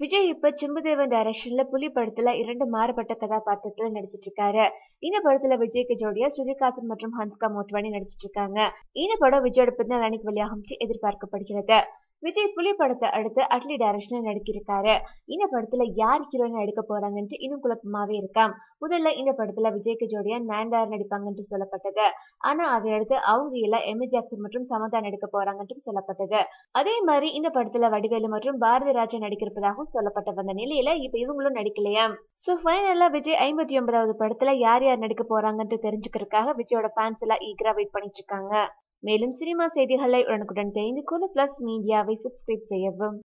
விஜய் இப்ப சிம்புதேவன் டைரக்ஷன்ல புலி படத்துல 2 மாறுபட்ட கதாபாத்திரத்துல நடிச்சிட்டு இருக்காரு. இந்த படத்துல விஜய்க்கு ஜோடியா ஸ்ருதிஹாசன் மற்றும் ஹன்சிகா மோட்வானி நடிச்சிட்டு இருக்காங்க. இந்த படம் விஜயோட பிறந்தநாள் அன்னைக்கு வெளியாகும் எதிர்பார்க்கப்படுகிறது. விஜய் புலி படத்தை அடுத்து அட்லி டைரக்ஷன்ல நடிக்கிருக்காரு. இந்த படத்துல யார் ஹீரோயின் நடிக்க போறாங்கன்ட்டு இன்னும் குழப்பமாவே இருக்காம். முதல்ல இந்த படத்துல விஜய்க்கு ஜோடியா நயன்தாரா நடிப்பாங்கன்ட்டு சொல்லப்பட்டது. ஆனா அதையடுத்து அவங்க எல்லாம் எமி ஜாக்சன் மற்றும் சமந்தா நடிக்க போறாங்கன்ட்டு சொல்லப்பட்டது. அதே மாதிரி இந்த படத்துல வடிவேலு மற்றும் பாரதிராஜா நடிக்கிறதாகவும் சொல்லப்பட்ட வந்த நிலையில இப்ப இவங்களும் நடிக்கலையாம். சோ ஃபைனலா விஜய் 59வது படத்துல யார் யார் நடிக்க போறாங்கன்ட்டு தெரிஞ்சுக்கிறதுக்காக விஜயோட ஃபேன்ஸ் எல்லாம் ஈகரா வெயிட் பண்ணிட்டு இருக்காங்க. மேலும் சினிமா செய்திகளை உடனுக்குடன் தெரிந்து கொள்ள பிளஸ் மீடியாவை சப்ஸ்கிரைப் செய்யவும்.